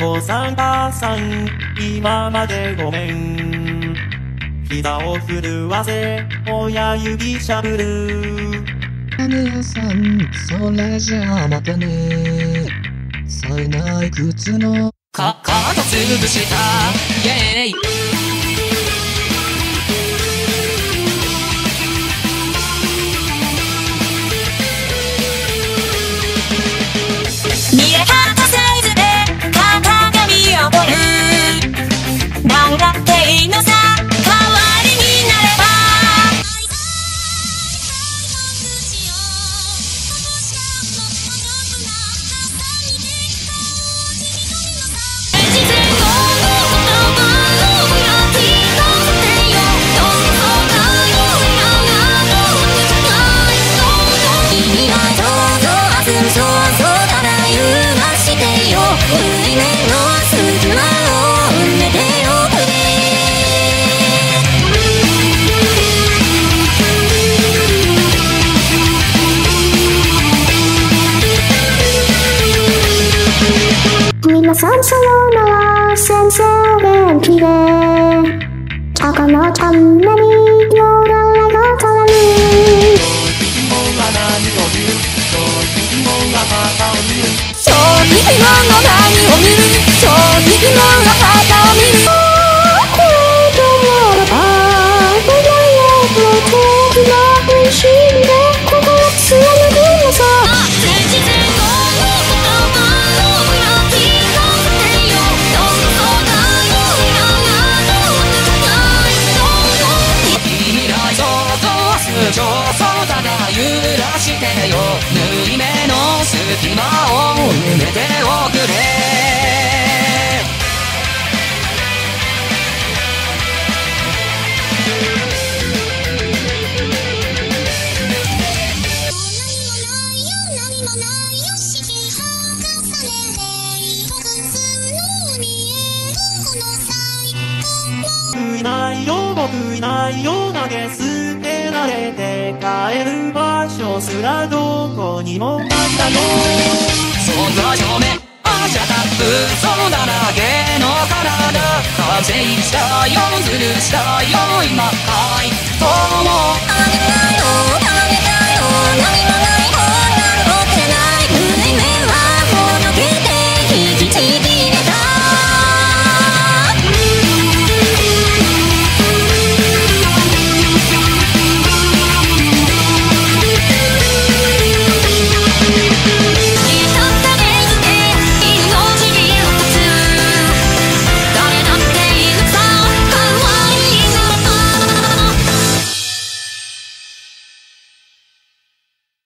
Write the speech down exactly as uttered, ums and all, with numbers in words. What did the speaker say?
父さん母さん今までごめん。膝を震わせ親指しゃぶる。 姉やさんそれじゃあまたね。さえない靴のかかとつぶしたイエーイ。 見え張ったサイズで型紙を折る。何だっていいのさ、代わりになれば。 皆さんさようなら、先生元気で鷹のためによだれが垂れる。 もが何を見る、正直もが旗を見る。 正直者の何を見る、正直者が旗を見る。 これとならばお前をと時が苦しみで心貫くのさ。 上そうだが揺らしてよ。縫い目の隙間を埋めておくれ。 僕いないよ僕いないよ投げ捨てられて帰る場所すらどこにもないだよ。 そんな正面あじゃた嘘だらけの体風邪したよずるしたよ今かいとも